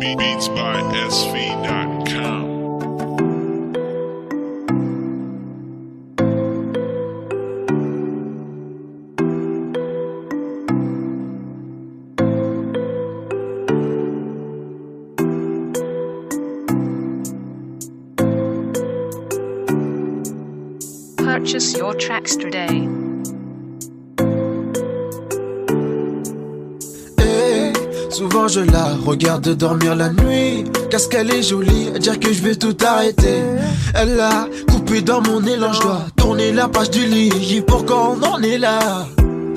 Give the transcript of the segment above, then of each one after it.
Beats by SV.com. Purchase your tracks today. Souvent je la regarde dormir la nuit, qu'est-ce qu'elle est jolie, à dire que je vais tout arrêter. Elle a coupé dans mon élan, je dois tourner la page du livre. Pourquoi on en est là?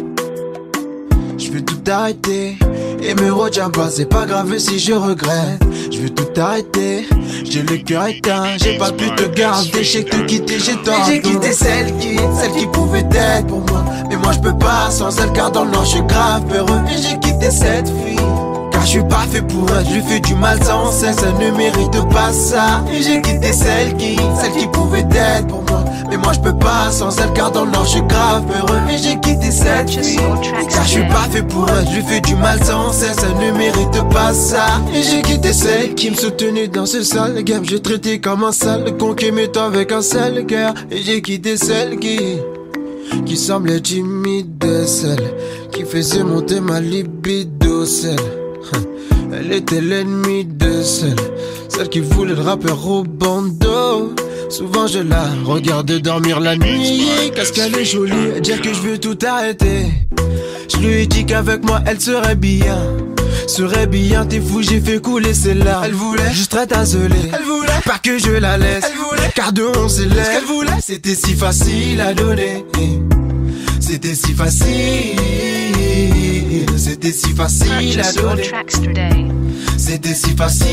Je vais tout arrêter et me retiens pas, c'est pas grave si je regrette. Je vais tout arrêter, j'ai le cœur éteint, j'ai pas pu te garder, j'ai te quitter, j'ai tort. J'ai quitté celle qui pouvait être pour moi, mais moi je peux pas sans elle car dans le nord je suis grave peureux. Et j'ai quitté cette fille car je suis pas fait pour elle, je lui fais du mal sans cesse, elle ne mérite pas ça. Et j'ai quitté celle qui pouvait être pour moi, mais moi je peux pas sans elle car dans le nord je suis grave peureux. Et j'ai quitté cette fille car je suis pas fait pour elle, je lui fais du mal sans cesse, elle ne mérite pas ça. Et j'ai quitté celle qui me soutenait dans ce sale game, j'ai traité comme un sale con qui m'est avec un seul cœur. Et j'ai quitté celle qui semblait timide, celle qui faisait monter ma libido, elle était l'ennemie de celle qui voulait le rappeur au bandeau. Souvent je la regarde dormir la nuit, qu'est-ce qu'elle est jolie, dire que je veux tout arrêter. Je lui ai dit qu'avec moi elle serait bien, t'es fou, j'ai fait couler ses larmes. Elle voulait juste être isolée, elle voulait pas que je la laisse, elle voulait car de on s'élève. Ce qu'elle voulait, c'était si facile à donner, c'était si facile, c'était si facile à donner, c'était si facile.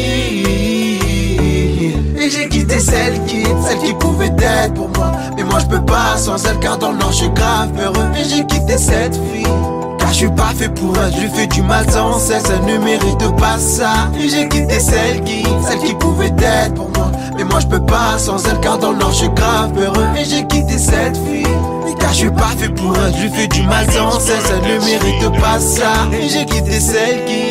Et j'ai quitté celle qui pouvait être pour moi, mais moi je peux pas sans elle car dans le nord je suis grave peureux. Et j'ai quitté cette fille car je suis pas fait pour elle, je lui fais du mal sans cesse, elle ne mérite pas ça. Et j'ai quitté celle qui pouvait être pour moi, mais moi je peux pas sans elle car dans le nord je suis grave peureux. Et j'ai quitté cette fille car je suis pas fait pour elle, je lui fais du mal sans cesse, elle ne mérite pas ça. Et j'ai quitté celle qui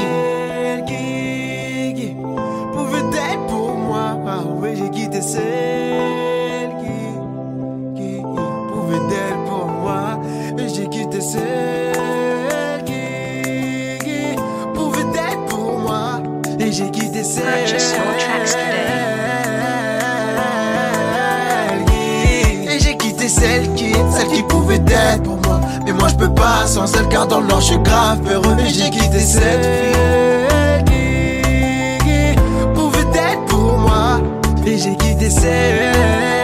pouvait être pour moi, oui j'ai quitté celle qui pouvait être pour moi. Et j'ai quitté celle qui pouvait être pour moi. Et j'ai quitté celle celle qui pouvait être pour moi, mais moi je peux pas sans elle car dans le nord je suis grave peureux. Et j'ai quitté cette fille qui pouvait être pour moi. Et j'ai quitté celle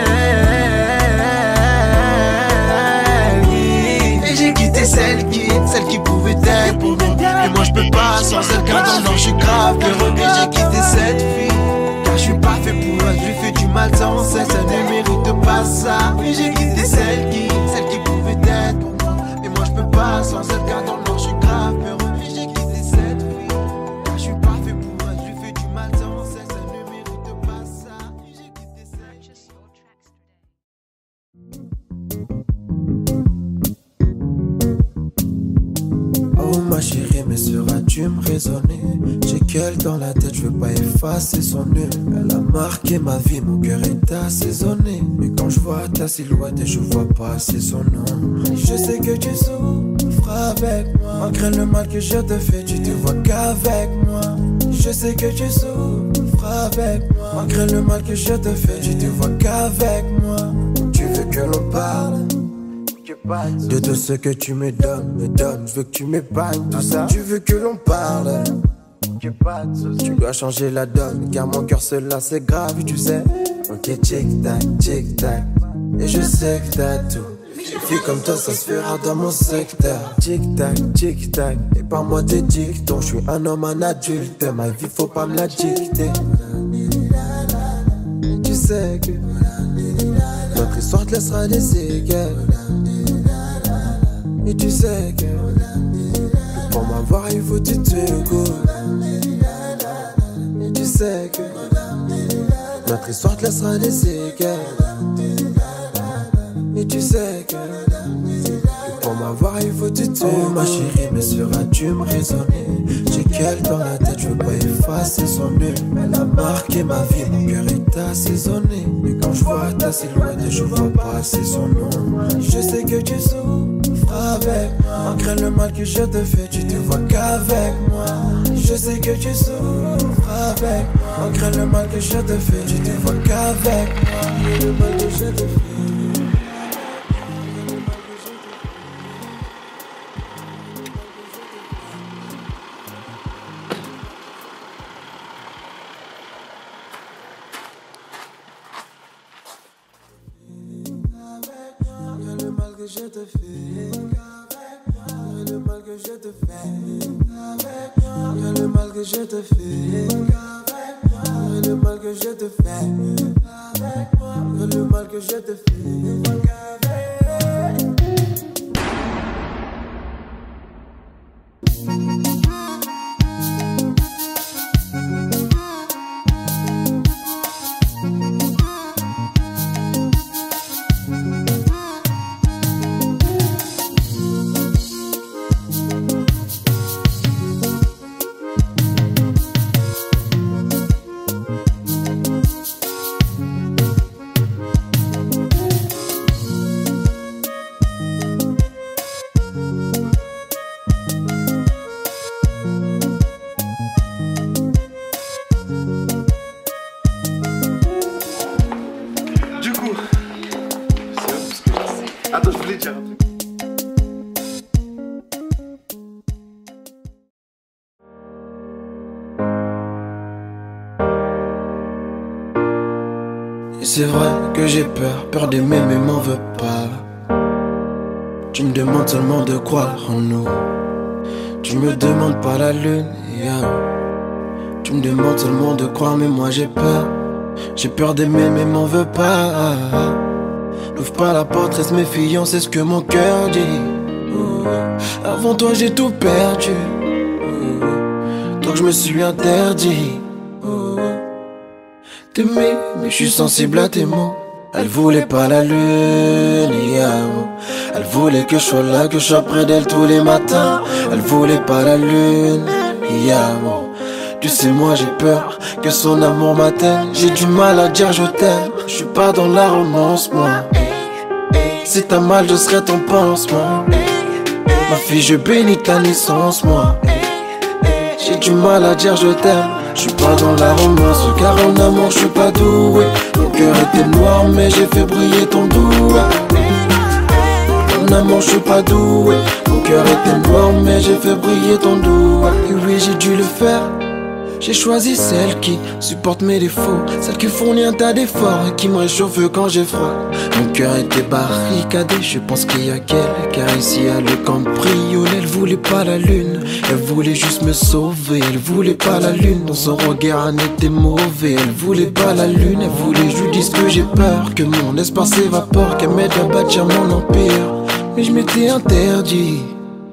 et j'ai quitté celle qui pouvait être pour moi, mais moi je peux pas sans elle car dans le nord je suis grave peureux. Et j'ai quitté cette fille car je suis pas fait pour elle, je lui fais du mal sans cesse, elle ne mérite pas ça. Et j'ai quitté celle qui pouvait être pour moi, mais moi je peux pas sans elle car dans le nord je suis grave peureux. Et j'ai quitté cette fille car je suis pas fait pour elle, je lui fais du mal sans cesse, elle ne mérite pas ça. Et j'ai quitté celle. Oh ma chérie, mais seras-tu me raisonner? J'ai qu'elle dans la tête, je veux pas effacer son nœud. Elle a marqué ma vie, mon cœur est assaisonné. Mais quand je vois ta silhouette et je vois passer son nom, je sais que tu souffres avec moi. Malgré le mal que je te fais, tu te vois qu'avec moi. Je sais que tu souffres avec moi. Malgré le mal que je te fais, tu te vois qu'avec moi. Tu veux que l'on parle de tout ce que tu me donnes, je veux que tu m'épargnes tout ça. Tu veux que l'on parle, tu dois changer la donne, car mon cœur seul là c'est grave, tu sais. Ok, tic tac, et je sais que t'as tout. Une fille comme toi ça se fera dans mon secteur. Tic tac, et par moi tes dictons. Je suis un homme, un adulte, ma vie faut pas me la dicter. Tu sais que notre histoire te laissera des séquelles. Et tu sais que pour m'avoir il faut que tu te cours. Et tu sais que notre histoire te laissera des séquelles. Et tu sais que Pour m'avoir il faut te tuer. Oh ma chérie, mais seras-tu me raisonner? J'ai qu'elle dans la tête, je veux pas effacer son nez. Elle a marqué ma vie, mon cœur est assaisonné. Mais quand je vois ta silhouette, je vois passer son nom. Je sais que tu souffres avec moi. Malgré le mal que je te fais, tu te vois qu'avec moi. Je sais que tu souffres avec moi. Malgré le mal que je te fais, tu te vois qu'avec moi. Le mal que je te fais. Je te fais le mal que je te fais, le mal que je te fais, le mal que je te fais, le mal que je te fais. Attends, je voulais dire un truc. Et c'est vrai que j'ai peur d'aimer mais m'en veux pas. Tu me demandes seulement de croire en nous. Tu me demandes pas la lune, yeah. Tu me demandes seulement de croire mais moi j'ai peur. J'ai peur d'aimer mais m'en veux pas. N'ouvre pas la porte, reste méfiant, c'est ce que mon cœur dit. Avant toi j'ai tout perdu. Donc je me suis interdit t'aimer, mais je suis sensible à tes mots. Elle voulait pas la lune, yeah. Elle voulait que je sois là, que je sois près d'elle tous les matins. Elle voulait pas la lune, yeah. Tu sais moi j'ai peur que son amour m'atteigne. J'ai du mal à dire je t'aime. Je suis pas dans la romance moi. Si t'as mal je serai ton pansement. Ma fille je bénis ta naissance moi. J'ai du mal à dire je t'aime. Je suis pas dans la romance car en amour je suis pas doué. Mon cœur était noir mais j'ai fait briller ton doigt. En amour je suis pas doué. Mon cœur était noir mais j'ai fait briller ton doigt. Et oui j'ai dû le faire. J'ai choisi celle qui supporte mes défauts, celle qui fournit un tas d'efforts et qui me réchauffe quand j'ai froid. Mon cœur était barricadé, je pense qu'il y a qu'elle, car ici à le cambriolé. Elle voulait pas la lune, elle voulait juste me sauver. Elle voulait pas la lune, dans son regard un était mauvais. Elle voulait pas la lune, elle voulait je lui dise que j'ai peur, que mon espoir s'évapore, qu'elle m'aide à bâtir mon empire. Mais je m'étais interdit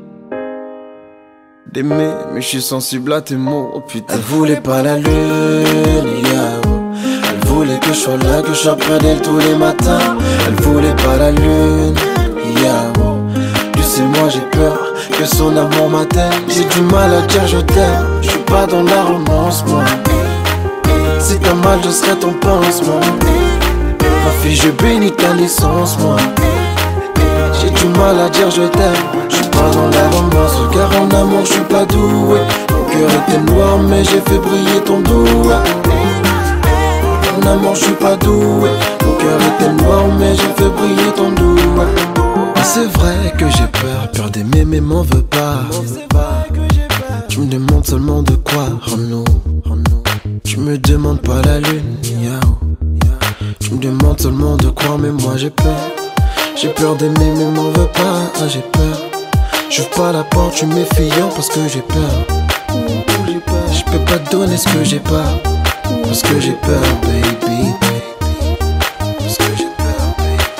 d'aimer, mais je suis sensible à tes mots, oh putain. Elle voulait pas la lune, yeah. Elle voulait que je sois là, que je sois près d'elle tous les matins. Elle voulait pas la lune, yeah. Tu sais moi j'ai peur que son amour m'atteigne. J'ai du mal à dire je t'aime. Je suis pas dans la romance moi. Si t'as mal je serai ton pansement. Ma fille je bénis ta naissance moi. J'ai du mal à dire je t'aime. Je suis pas dans la romance car en amour je suis pas doué. Mon cœur était noir mais j'ai fait briller ton doigt. En amour je suis pas doué. Mon cœur était noir mais j'ai fait briller ton doigt. C'est vrai que j'ai peur d'aimer mais m'en veux pas. Tu me demandes seulement de croire en nous. Tu me demandes pas la lune, yao. Tu me demandes seulement de croire mais moi j'ai peur. J'ai peur d'aimer mais m'en veux pas, j'ai peur. J'ouvre pas la porte, je suis méfiant parce que j'ai peur. Je peux pas te donner ce que j'ai pas, parce que j'ai peur, baby. Parce que j'ai peur,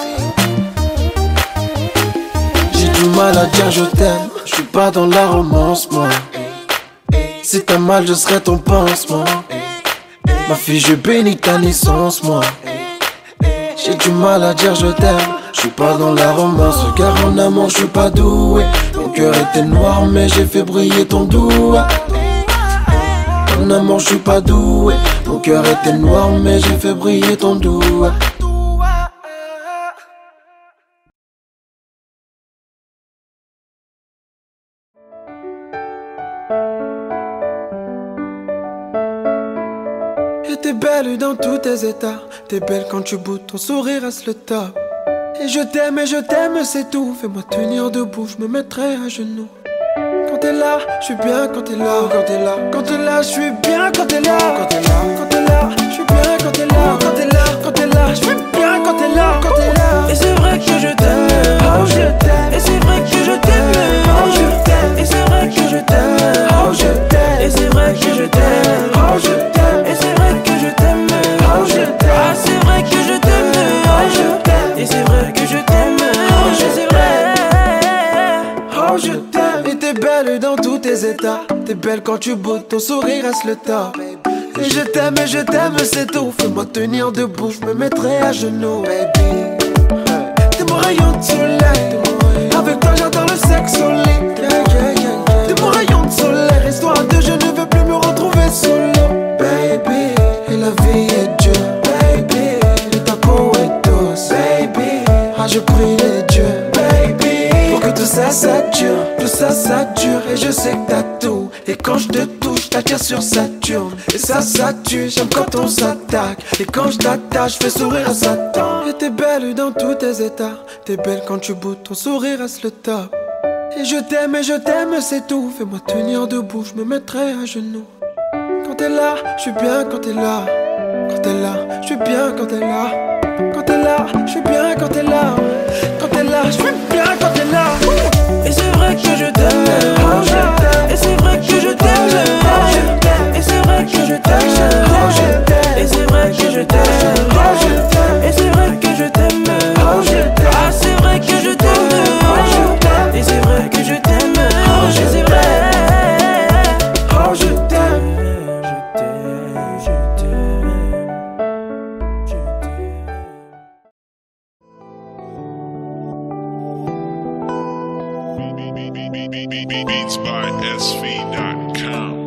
baby. J'ai du mal à dire je t'aime, je suis pas dans la romance moi. Si t'as mal je serai ton pansement. Ma fille je bénis ta naissance moi. J'ai du mal à dire je t'aime. je suis pas dans la romance, car en amour je suis pas doué. Mon cœur était noir mais j'ai fait briller ton doigt. En amour je suis pas doué. Mon cœur était noir mais j'ai fait briller ton doigt. Et t'es belle dans tous tes états. T'es belle quand tu boudes, ton sourire reste le top. Et je t'aime, c'est tout. Fais-moi tenir debout, je me mettrai à genoux. Quand t'es là, je suis bien quand t'es là. Quand t'es là, quand t'es là, je suis bien quand t'es là. Quand t'es là, quand t'es là, je suis bien quand t'es là. Quand t'es là, quand t'es là, je suis bien quand t'es là. Quand t'es là. Et c'est vrai que je t'aime, oh je t'aime. Et c'est vrai que je t'aime, oh je t'aime. Et c'est vrai que je t'aime, oh je t'aime. Et c'est vrai que je t'aime, oh je t'aime. Et c'est vrai que je t'aime, oh je t'aime. Ah c'est vrai que je t'aime, oh je t'aime. Et c'est vrai que je t'aime, oh c'est vrai. Oh je t'aime. Et t'es belle dans tous tes états. T'es belle quand tu boudes, ton sourire reste le top. Et je t'aime, c'est tout. Fais-moi tenir debout, je me mettrai à genoux, baby. T'es mon rayon de soleil. Avec toi j'adore le sexe au lit. T'es mon rayon de soleil. Histoire de je ne veux plus me retrouver solo, baby. Et la vie est dure, baby. Et ta peau est douce, baby. Ah je prie les dieux, baby, pour que tout ça dure. Tout ça dure. Et je sais que t'as tout. Et quand je te touche, t'attires sur Saturne. Et ça tue, j'aime quand on s'attaque. Et quand je t'attache, je fais sourire à Satan. Et t'es belle dans tous tes états. T'es belle quand tu boudes, ton sourire reste le top. Et je t'aime, c'est tout. Fais-moi tenir debout, je me mettrai à genoux. Quand t'es là, je suis bien quand t'es là. Quand t'es là, je suis bien quand t'es là. Quand t'es là, je suis bien quand t'es là. Quand t'es là, je suis bien quand t'es là. Et c'est vrai que je t'aime, oh je t'aime. Et c'est vrai que je t'aime, oh je t'aime. Et c'est vrai que je t'aime, oh je t'aime. Et c'est vrai que je t'aime, oh je t'aime. Et c'est vrai que je t'aime, oh je t'aime. Ah c'est vrai que je t'aime, oh je t'aime. Et c'est vrai que je t'aime, oh c'est vrai. Oh je t'aime, je t'aime, je t'aime, je t'aime. Beats by SV.com.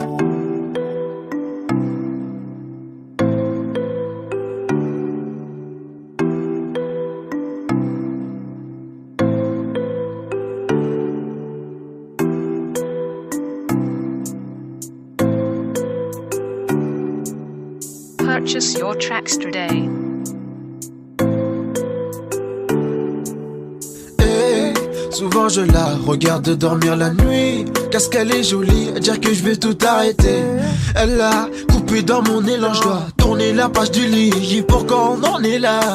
Purchase your tracks today. Souvent je la regarde dormir la nuit, parce qu'elle est jolie, à dire que je vais tout arrêter. Elle a coupé dans mon élan, je dois tourner la page du lit. Pourquoi on en est là?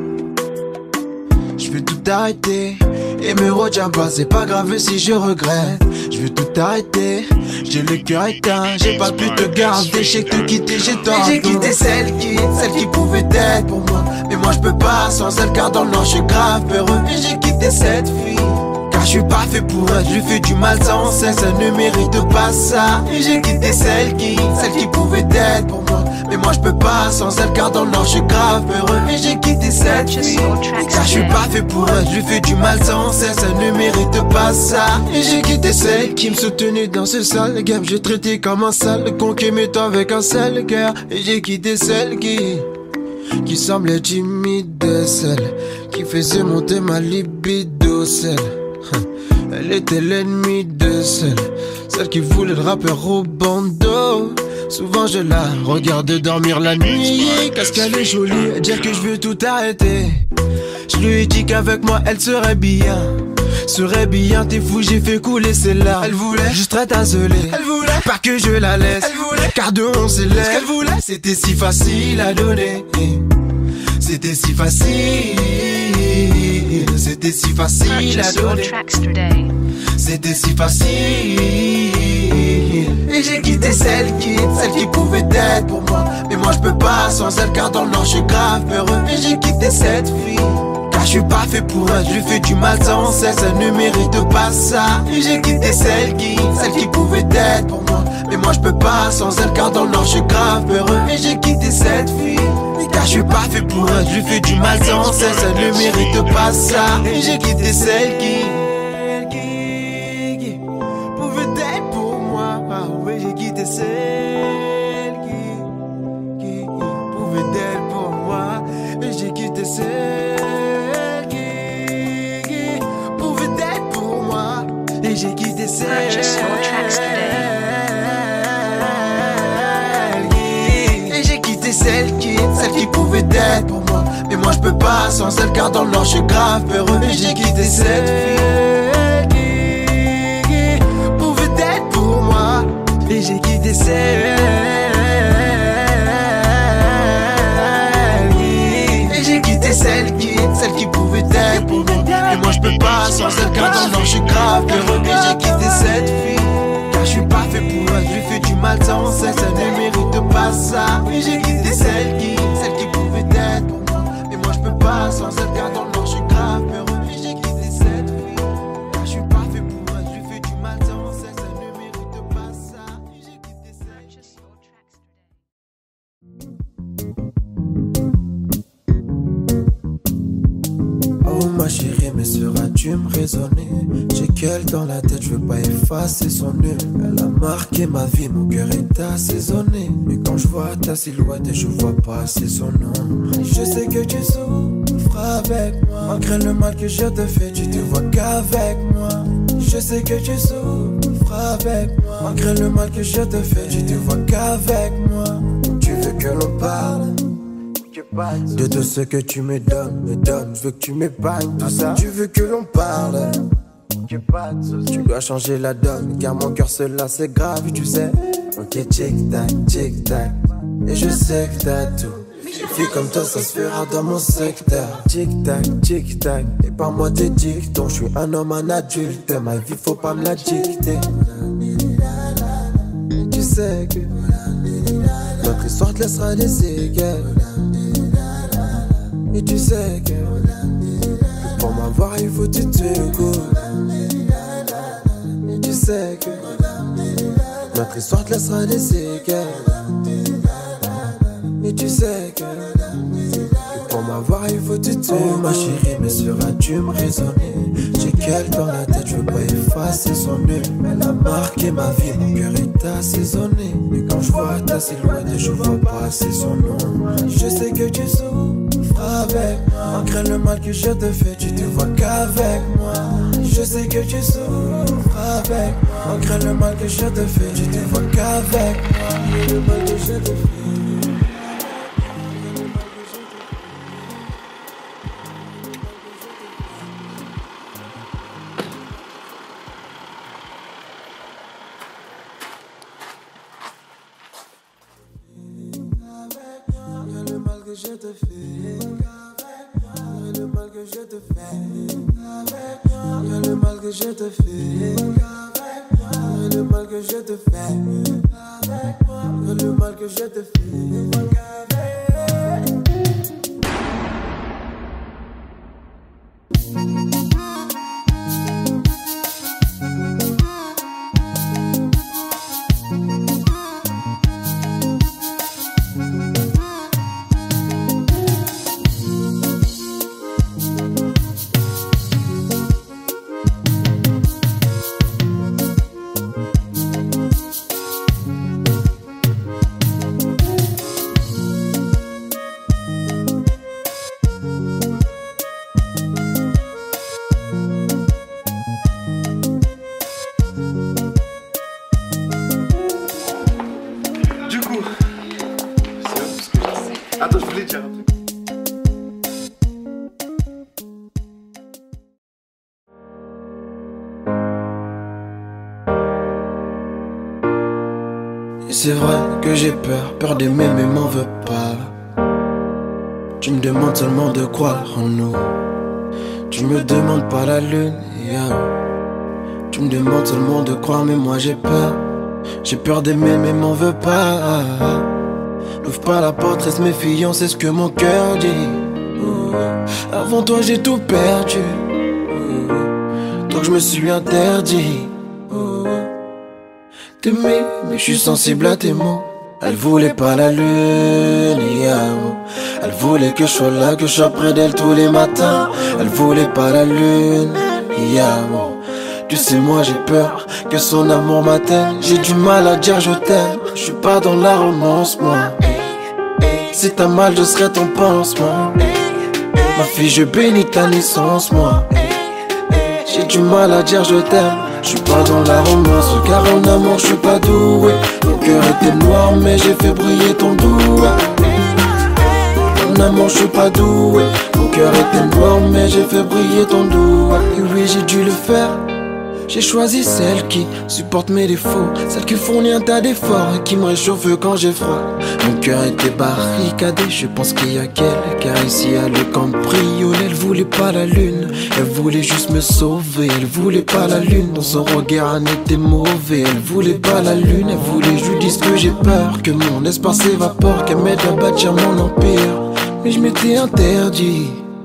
Je vais tout arrêter et me retiens pas, c'est pas grave si je regrette. Je vais tout arrêter, j'ai le cœur éteint, j'ai pas pu te garder, j'ai tout quitté, j'ai tort. J'ai quitté celle qui pouvait être pour moi, mais moi je peux pas sans elle, car dans le nord je suis grave heureux. Et j'ai quitté cette fille, car je suis pas fait pour elle, je lui fais du mal sans cesse, elle ne mérite pas ça. Et j'ai quitté celle qui pouvait être pour moi, mais moi je peux pas sans elle, car dans le nord je suis grave heureux. Et j'ai quitté cette fille, car je suis pas fait pour elle, je lui fais du mal sans cesse, elle ne mérite pas ça. Et j'ai quitté celle qui me soutenait dans ce sale game, j'ai traité comme un sale con qui m'est avec un seul cœur. Et j'ai quitté celle qui semblait timide, celle qui faisait monter ma libido, celle elle était l'ennemie de celle qui voulait le rappeur au bandeau. Souvent je la regarde dormir la nuit, parce qu'elle est jolie, dire que je veux tout arrêter. Je lui ai dit qu'avec moi elle serait bien. T'es fou, j'ai fait couler celle-là. Elle voulait juste être isolée, elle voulait pas que je la laisse, elle voulait car de on s'élève. Ce qu'elle voulait, c'était si facile à donner. C'était si facile, c'était si facile à donner. C'était si facile. Et j'ai quitté celle qui pouvait être pour moi, mais moi je peux pas sans elle, car dans le nord je suis grave heureux. Et j'ai quitté cette fille, car je suis pas fait pour elle, je lui fais du mal sans cesse, elle ne mérite pas ça. Et j'ai quitté celle qui pouvait être pour moi, mais moi je peux pas sans elle, car dans le nord je suis grave heureux. Et j'ai quitté cette fille, Car je suis pas fait pour elle, je lui fais du mal sans cesse. Elle ne mérite pas ça. Et j'ai quitté celle qui pouvait être pour moi. Ah oui, j'ai quitté celle qui pouvait être pour moi. Et j'ai quitté celle qui pouvait être pour moi. Et j'ai quitté celle Purchase your tracks today. Celle qui pouvait être pour moi. Mais moi je peux pas sans elle, car dans le nord je suis grave heureux. Et j'ai quitté cette fille qui pouvait être pour moi. Et j'ai quitté celle et j'ai quitté celle qui pouvait être pour moi. Mais moi je peux pas sans elle, car dans le nord je suis grave heureux. Et j'ai quitté cette fille car je suis pas fait pour elle, je lui fais du mal sans cesse. Elle ne mérite pas ça. Et j'ai quitté celle qui pouvait être pour moi. Mais moi je peux pas sans elle, car dans le nord je suis grave heureux. Et j'ai quitté cette fille car je suis pas fait pour elle, je lui fais du mal sans cesse. Elle ne mérite pas ça. Et j'ai quitté celle. Purchase your tracks today. Oh ma chérie, mais seras-tu me raisonner? J'ai qu'elle dans la tête, je veux pas effacer son nom. Elle a marqué ma vie, mon cœur est assaisonné. Mais quand je vois ta silhouette et je vois passer son nom, je sais que tu souffres avec moi. Malgré le mal que je te fais, tu te vois qu'avec moi. Je sais que tu souffres avec moi. Malgré le mal que je te fais, tu te vois qu'avec moi. Tu veux que l'on parle de tout ce que tu me donnes, je veux que tu m'épargnes tout ça. Tu veux que l'on parle, tu dois changer la donne, car mon cœur seul là c'est grave, tu sais. Ok, tic tac, et je sais que t'as tout. Une fille comme toi ça se fera dans mon secteur. Tic tac, et par moi tes dictons. Je suis un homme, un adulte, ma vie faut pas me la dicter. Et tu sais que notre histoire te laissera des séquelles. Et tu sais que pour m'avoir il faut que tu te goûtes. Et tu sais que notre histoire te laissera des séquelles. Et tu sais que pour m'avoir il faut que tu te goûtes. Oh ma chérie, mais seras-tu me raisonner? J'ai qu'elle dans la tête, je veux pas effacer son nom. Elle a marqué ma vie, mon cœur est assaisonné. Mais quand je vois ta silhouette et je vois passer son nom, je sais que tu souffres avec moi. Malgré le mal que je te fais, tu te vois qu'avec moi. Je sais que tu souffres avec moi. Malgré le mal que je te fais, tu te vois qu'avec moi. Le mal que je te fais. Je te fais, le mal que je te fais, le mal que je te fais, le mal que je te fais, le mal que je te fais. Attends, je voulais dire un truc. Et c'est vrai que j'ai peur d'aimer mais m'en veux pas. Tu me demandes seulement de croire en nous. Tu me demandes pas la lune, yeah. Tu me demandes seulement de croire mais moi j'ai peur. J'ai peur d'aimer mais m'en veux pas. N'ouvre pas la porte, reste méfiant, c'est ce que mon cœur dit. Avant toi j'ai tout perdu. Donc je me suis interdit d'aimer, mais je suis sensible à tes mots. Elle voulait pas la lune, yeah. Elle voulait que je sois là, que je sois près d'elle tous les matins. Elle voulait pas la lune, yeah. Tu sais moi j'ai peur que son amour m'atteigne. J'ai du mal à dire je t'aime. Je suis pas dans la romance moi. Si t'as mal je serai ton pansement. Ma fille je bénis ta naissance moi. J'ai du mal à dire je t'aime. Je suis pas dans la romance car en amour je suis pas doué. Mon cœur était noir mais j'ai fait briller ton doigt. En amour je suis pas doué. Mon cœur était noir mais j'ai fait briller ton doigt. Et oui j'ai dû le faire. J'ai choisi celle qui supporte mes défauts, celle qui fournit un tas d'efforts et qui me réchauffe quand j'ai froid. Mon cœur était barricadé, je pense qu'il y a qu'elle car ici à le cambriolé. Elle voulait pas la lune, elle voulait juste me sauver. Elle voulait pas la lune, dans son regard un était mauvais. Elle voulait pas la lune, elle voulait que je lui dise que j'ai peur, que mon espoir s'évapore, qu'elle m'aide à bâtir mon empire. Mais je m'étais interdit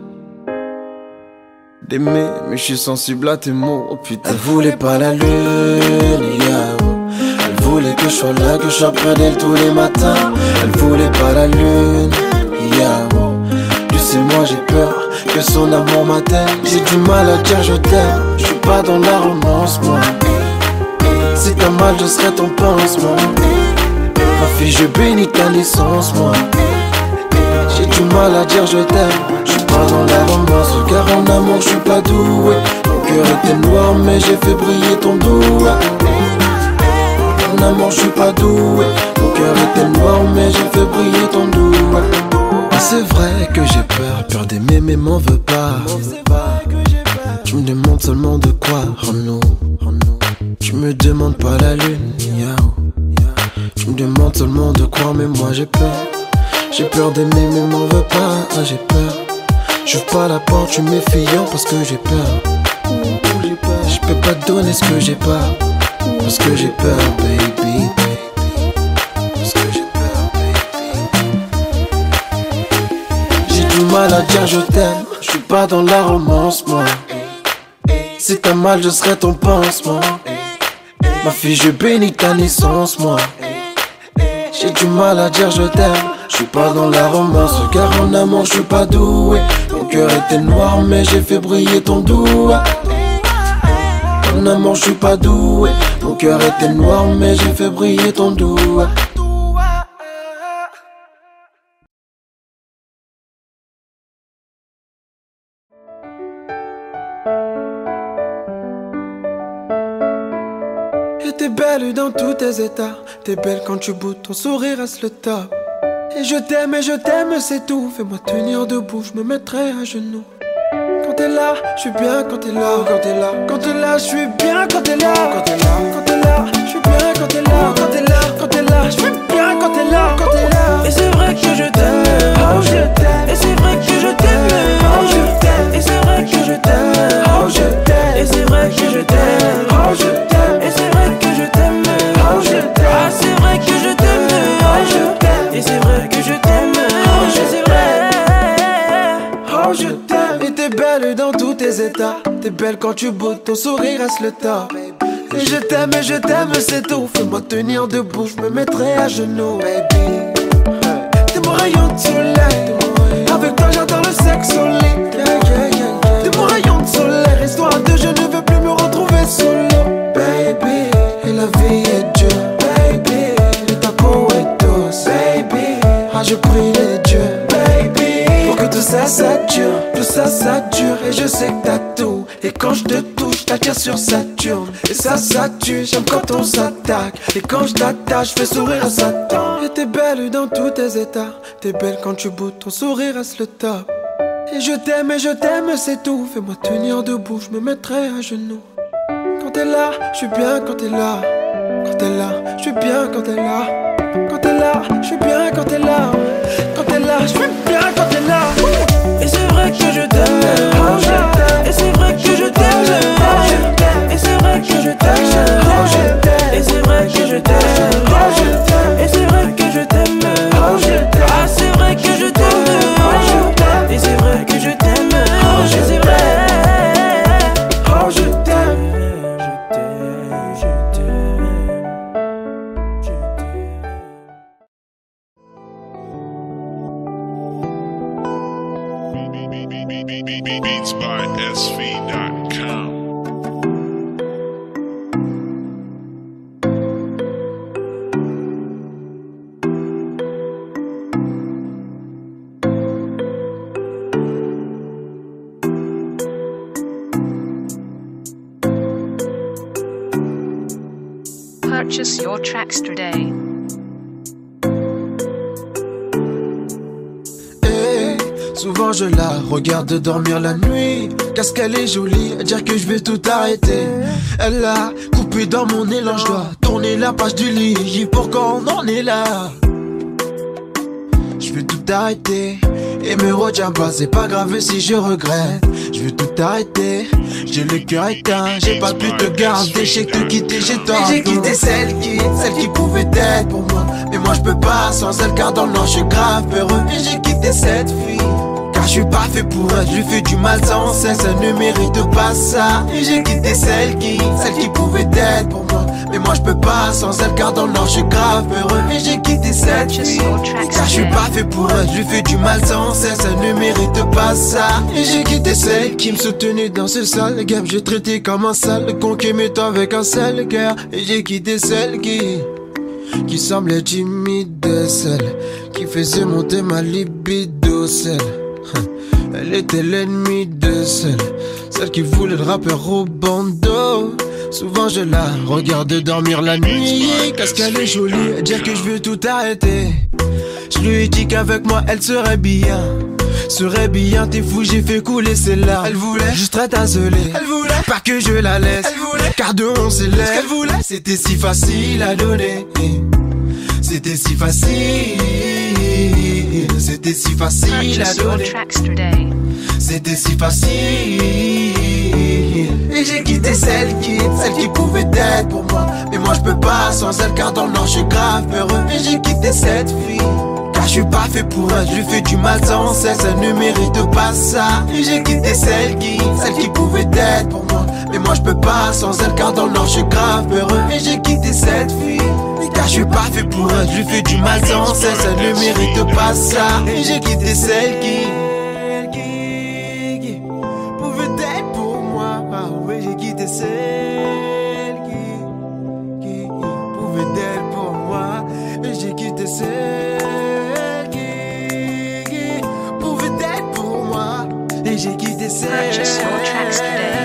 d'aimer, mais je suis sensible à tes mots, oh putain. Elle voulait pas la lune, yeah. Elle voulait que je sois là, que je sois près d'elle tous les matins. Elle voulait pas la lune, yeah. Tu sais moi j'ai peur que son amour m'atteigne. J'ai du mal à dire je t'aime. Je suis pas dans la romance moi. Si t'as mal je serai ton pansement. Ma fille je bénis ta naissance moi. J'ai du mal à dire je t'aime. Je suis pas dans la romance car en amour je suis pas doué. Mon cœur était noir mais j'ai fait briller ton doigt. En amour je suis pas doué. Mon cœur était noir mais j'ai fait briller ton doigt. C'est vrai que j'ai peur d'aimer mais m'en veux pas. Tu me demandes seulement de quoi, oh no. Tu me demandes pas la lune, yao. Tu me demandes seulement de quoi mais moi j'ai peur. J'ai peur d'aimer mais m'en veux pas, j'ai peur. J'ouvre pas la porte, je suis méfiant parce que j'ai peur. Je peux pas te donner ce que j'ai pas, parce que j'ai peur, baby. Parce que j'ai peur, baby. J'ai du mal à dire je t'aime, je suis pas dans la romance moi. Si t'as mal je serai ton pansement. Ma fille je bénis ta naissance moi. J'ai du mal à dire je t'aime. Je suis pas dans la romance car en amour je suis pas doué. Mon cœur était noir mais j'ai fait briller ton doigt. En amour je suis pas doué. Mon cœur était noir mais j'ai fait briller ton doigt. Et t'es belle dans tous tes états. T'es belle quand tu boudes, ton sourire reste le top. Et je t'aime, c'est tout. Fais-moi tenir debout, je me mettrai à genoux. Quand t'es là, je suis bien quand t'es là. Quand t'es là, quand t'es là, je suis bien quand t'es là. Quand t'es là, quand t'es là, je suis bien quand t'es là. Quand t'es là, quand t'es là, je suis bien quand t'es là. Quand t'es là. Et c'est vrai que je t'aime, oh je t'aime. et c'est vrai que je t'aime, oh je t'aime. et c'est vrai que je t'aime, oh je t'aime. et c'est vrai que je t'aime, oh je t'aime. et c'est vrai que je t'aime, oh je t'aime. ah c'est vrai que je t'aime, oh je t'aime. et c'est vrai que je t'aime, c'est vrai. Oh je t'aime. Et t'es belle dans tous tes états. T'es belle quand tu boudes, ton sourire reste le top. Et je t'aime, c'est tout. Fais-moi tenir debout, je me mettrai à genoux, baby. T'es mon rayon de soleil. Avec toi j'adore le sexe au lit. T'es mon rayon de soleil. Histoire de je ne veux plus me retrouver solo, baby. Et la vie est dure, baby. Et ta peau est douce, baby. Ah je prie les dieux, baby, pour que tout ça dure. Tout ça dure. Et je sais que t'as tout. Et quand je te touche, t'attires sur Saturne. Et ça tue, j'aime quand on s'attaque. Et quand je t'attache, je fais sourire à Satan. Et t'es belle dans tous tes états. T'es belle quand tu boudes, ton sourire reste le top. Et je t'aime, c'est tout. Fais-moi tenir debout, je me mettrai à genoux. Quand t'es là, je suis bien quand t'es là. Quand t'es là, je suis bien quand t'es là. Quand t'es là, je suis bien quand t'es là. Quand t'es là, je suis bien quand t'es là. Et c'est vrai que je t'aime, Oh je t'aime. et c'est vrai que je t'aime, et c'est vrai que je t'aime, Oh je t'aime. et c'est vrai que je t'aime, Oh je t'aime. et c'est vrai que je t'aime, Oh je t'aime. ah c'est vrai que je t'aime, et c'est vrai que je t'aime, c'est vrai. Oh je t'aime. Purchase your tracks today. Souvent je la regarde dormir la nuit, parce qu'elle est jolie, à dire que je vais tout arrêter. Elle a coupé dans mon élan, je dois tourner la page du lit. Pourquoi on en est là? Je veux tout arrêter et me retiens pas, c'est pas grave si je regrette. Je veux tout arrêter, j'ai le cœur éteint, j'ai pas pu te garder, j'ai tout quitté, j'ai tort. J'ai quitté celle qui pouvait être pour moi, mais moi je peux pas sans elle car dans le nord je suis grave peureux. Et j'ai quitté cette fille car je suis pas fait pour elle, je lui fais du mal sans cesse, elle ne mérite pas ça. Et j'ai quitté celle qui pouvait être pour moi, mais moi je peux pas sans elle car dans le nord je suis grave peureux. Et j'ai quitté cette fille car je suis pas fait pour elle, je lui fais du mal sans cesse, elle ne mérite pas ça. Et j'ai quitté celle qui me soutenait dans ce sale game, j'ai traité comme un sale con qui m'est avec un sale cœur. Et j'ai quitté celle qui semblait timide, celle qui faisait monter ma libido, celle elle était l'ennemie de celle qui voulait le rappeur au bandeau. Souvent je la regarde dormir la nuit, parce qu'elle est jolie, dire que je veux tout arrêter. Je lui ai dit qu'avec moi elle serait bien. T'es fou, j'ai fait couler ses larmes. Elle voulait juste être isolée, elle voulait pas que je la laisse, elle voulait car de on s'élève. Elle voulait, c'était si facile à donner, c'était si facile, c'était si facile à donner, c'était si facile. Et j'ai quitté celle qui pouvait être pour moi, mais moi je peux pas sans elle car dans le nord je suis grave peureux. Et j'ai quitté cette fille car je suis pas fait pour elle, je lui fais du mal sans cesse, elle ne mérite pas ça. Et j'ai quitté celle qui pouvait être pour moi, mais moi je peux pas sans elle car dans le nord je suis grave peureux. Et j'ai quitté cette fille car je suis pas fait pour elle, je lui fais du mal sans cesse, elle ne mérite pas ça. Et j'ai quitté celle qui pouvait être pour moi. Ah ouais, j'ai quitté celle qui pouvait être pour moi. Et j'ai quitté celle qui pouvait être pour moi. Et j'ai quitté celle Purchase your tracks today.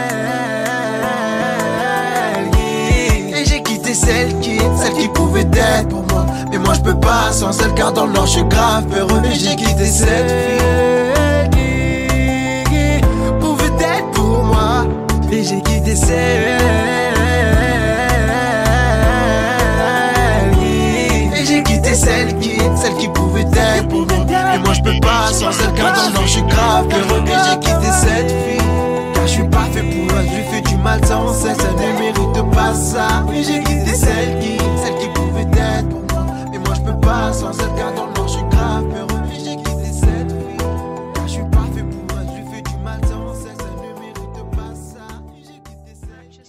Celle qui pouvait être pour moi, mais moi je peux pas sans elle car dans le nord je suis grave peureux. Et j'ai quitté cette fille qui pouvait être pour moi. Et j'ai quitté celle et j'ai quitté celle qui pouvait être pour moi, mais moi je peux pas sans elle car dans le nord je suis grave peureux. Et j'ai quitté cette fille car je suis pas fait pour elle, je lui fais du mal sans cesse, elle ne mérite pas ça. Et j'ai quitté celle qui pouvait être pour moi, mais moi je peux pas sans elle car dans le nord je suis grave peureux. Et j'ai quitté cette fille car je suis pas fait pour elle, je lui fais du mal sans cesse, elle ne mérite pas ça. Et j'ai quitté celle.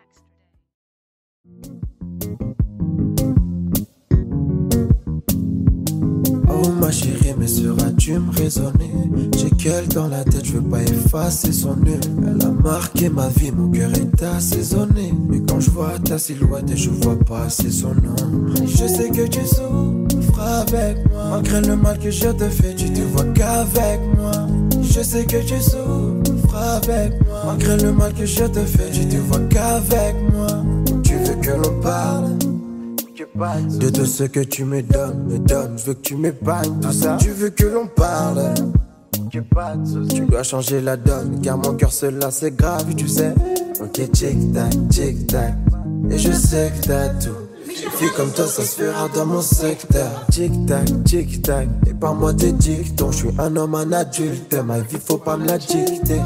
Oh ma chérie, mais seras-tu me raisonner? J'ai qu'elle dans la tête, je veux pas effacer son nœud. Elle a marqué ma vie, mon cœur est assaisonné. Mais quand je vois ta silhouette et je vois passer son nom, je sais que tu souffres avec moi. Malgré le mal que je te fais, tu te vois qu'avec moi. Je sais que tu souffres avec moi. Malgré le mal que je te fais, tu te vois qu'avec moi. Tu veux que l'on parle de tout ce que tu me donnes, je veux que tu m'épargnes tout ça. Tu veux que l'on parle, tu dois changer la donne, car mon cœur cela c'est grave, tu sais. Ok, tic tac, et je sais que t'as tout. Une fille comme toi ça se fera dans mon secteur. Tic tac, et par moi tes dictons. Je suis un homme, un adulte, ma vie faut pas me la dicter.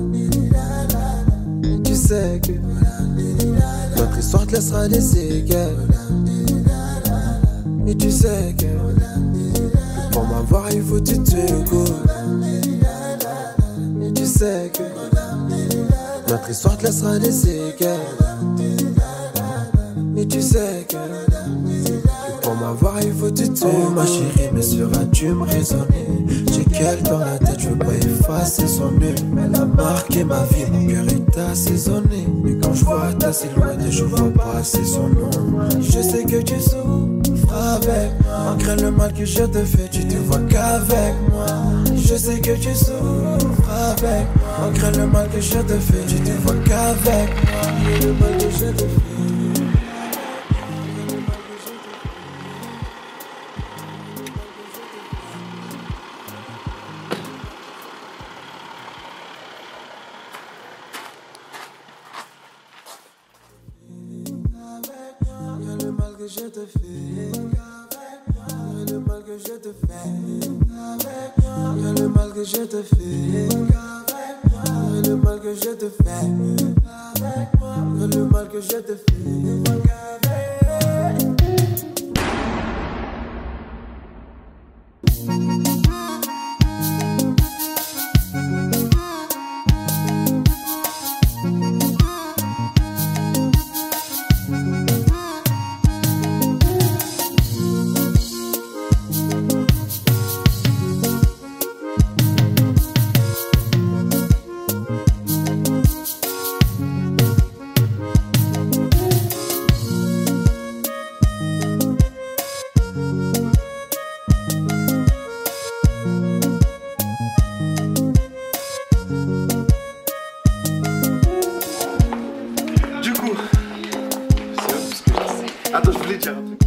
Tu sais que notre histoire te laissera des séquelles. Et tu sais que pour m'avoir il faut que tu te coules. Et tu sais que notre histoire te laissera des séquelles. Et tu sais que pour m'avoir il faut que tu te coules. Oh ma chérie, mais seras-tu me raisonner? J'ai qu'elle dans la tête, je veux pas effacer son nœud. Elle a marqué ma vie, mon cœur est assaisonné. Mais quand je vois ta silhouette et je vois passer son nom, je sais que tu souffres avec moi. Malgré le mal que je te fais, tu te vois qu'avec moi. Je sais que tu souffres avec moi. Malgré le mal que je te fais, tu te vois qu'avec moi. Le mal que je te fais. que je te fais. Y'a le mal que je te fais. Y'a le mal que je te fais. Y'a le mal que je te fais. Y'a le mal que je te fais. Attends, je voulais dire un truc.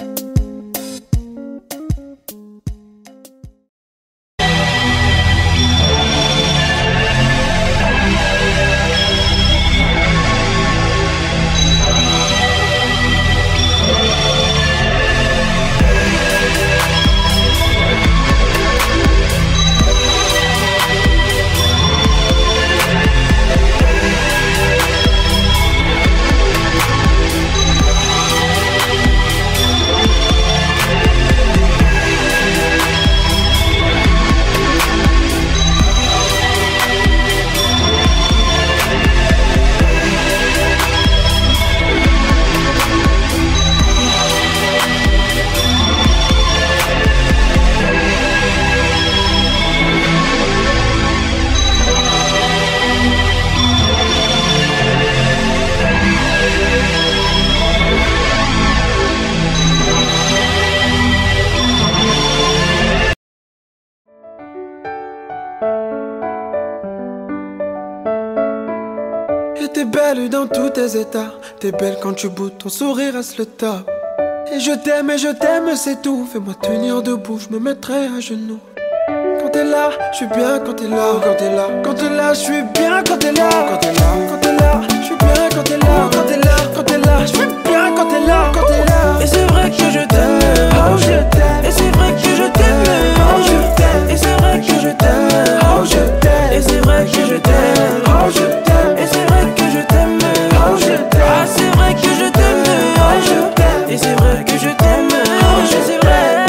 Et t'es belle dans tous tes états. T'es belle quand tu boudes, ton sourire reste le top. Et je t'aime, c'est tout. Fais-moi tenir debout, je me mettrai à genoux. Quand t'es là, je suis bien quand t'es là. Quand t'es là, quand t'es là, je suis bien quand t'es là. Quand t'es là, quand t'es là, je suis bien quand t'es là. Quand t'es là, quand t'es là, je suis bien quand t'es là. Quand t'es là. Et c'est vrai que je t'aime, Oh je t'aime. et c'est vrai que je t'aime, Oh je t'aime. et c'est vrai que je t'aime, Oh je t'aime. et c'est vrai que je t'aime, Oh je t'aime. et c'est vrai que je t'aime, Oh je t'aime. ah c'est vrai que je t'aime, Oh je t'aime. et c'est vrai que je t'aime, c'est vrai.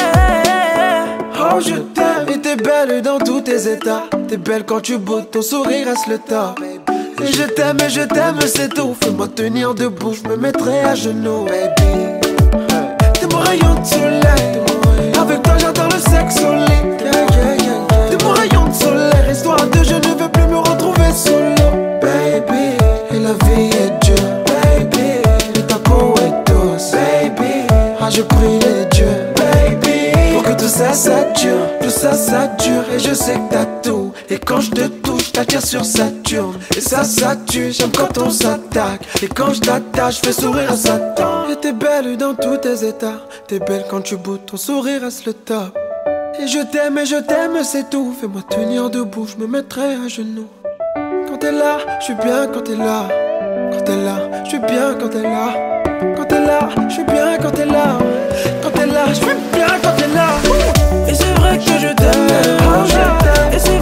Oh je t'aime. Et t'es belle dans tous tes états. T'es belle quand tu boudes, ton sourire reste le top. Et je t'aime, c'est tout. Fais-moi tenir debout, je me mettrai à genoux, baby. T'es mon rayon de soleil. Avec toi j'adore le sexe au lit. T'es mon rayon de soleil. Histoire à deux, je ne veux plus me retrouver solo, baby. Et la vie est dure, baby. Et ta peau est douce, baby. Ah je prie les dieux, baby, pour que tout ça, ça dure. Tout ça, ça dure. Et je sais que t'as tout. Et quand je te touche, t'attires sur Saturne. Et ça tue, j'aime quand on s'attaque. Et quand je t'attache, je fais sourire à Satan. Et t'es belle dans tous tes états. T'es belle quand tu boudes, ton sourire reste le top. Et je t'aime, c'est tout. Fais-moi tenir debout, je me mettrai à genoux. Quand t'es là, je suis bien quand t'es là. Quand t'es là, je suis bien quand t'es là. Quand t'es là, je suis bien quand t'es là. Quand t'es là, je suis bien quand t'es là. Et c'est vrai que je t'aime, Oh je t'aime. et c'est